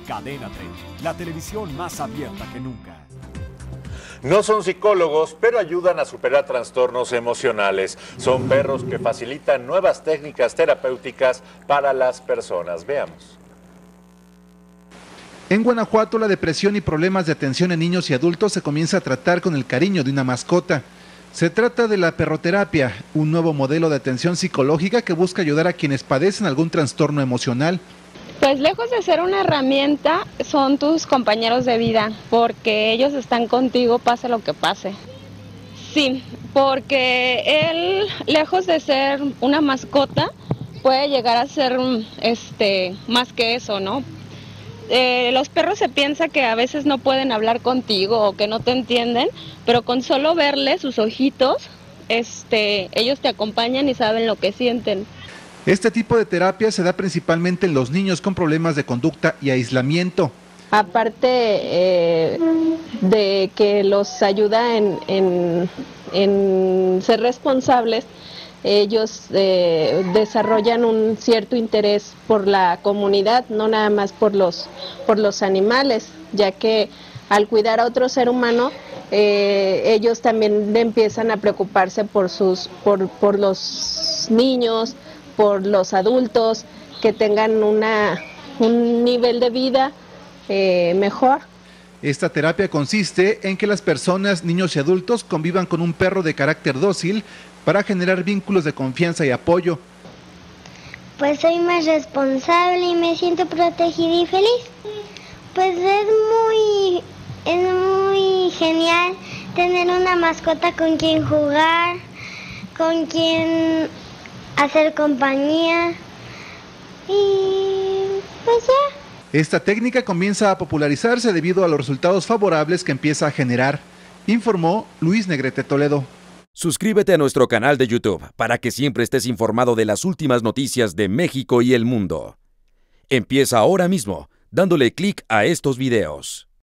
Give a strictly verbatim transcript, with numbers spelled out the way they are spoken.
Cadena treinta, la televisión más abierta que nunca. No son psicólogos, pero ayudan a superar trastornos emocionales. Son perros que facilitan nuevas técnicas terapéuticas para las personas. Veamos. En Guanajuato, la depresión y problemas de atención en niños y adultos se comienza a tratar con el cariño de una mascota. Se trata de la perroterapia, un nuevo modelo de atención psicológica que busca ayudar a quienes padecen algún trastorno emocional. Pues lejos de ser una herramienta, son tus compañeros de vida, porque ellos están contigo pase lo que pase. Sí, porque él, lejos de ser una mascota, puede llegar a ser este, más que eso, ¿no? Eh, los perros se piensa que a veces no pueden hablar contigo o que no te entienden, pero con solo verles sus ojitos, este, ellos te acompañan y saben lo que sienten. Este tipo de terapia se da principalmente en los niños con problemas de conducta y aislamiento. Aparte eh, de que los ayuda en, en, en ser responsables, ellos eh, desarrollan un cierto interés por la comunidad, no nada más por los, por los animales, ya que al cuidar a otro ser humano, eh, ellos también empiezan a preocuparse por, sus, por, por los niños, por los adultos, que tengan una, un nivel de vida eh, mejor. Esta terapia consiste en que las personas, niños y adultos convivan con un perro de carácter dócil para generar vínculos de confianza y apoyo. Pues soy más responsable y me siento protegida y feliz. Pues es muy, es muy genial tener una mascota con quien jugar, con quien hacer compañía y pues ya. Esta técnica comienza a popularizarse debido a los resultados favorables que empieza a generar, informó Luis Negrete Toledo. Suscríbete a nuestro canal de YouTube para que siempre estés informado de las últimas noticias de México y el mundo. Empieza ahora mismo dándole clic a estos videos.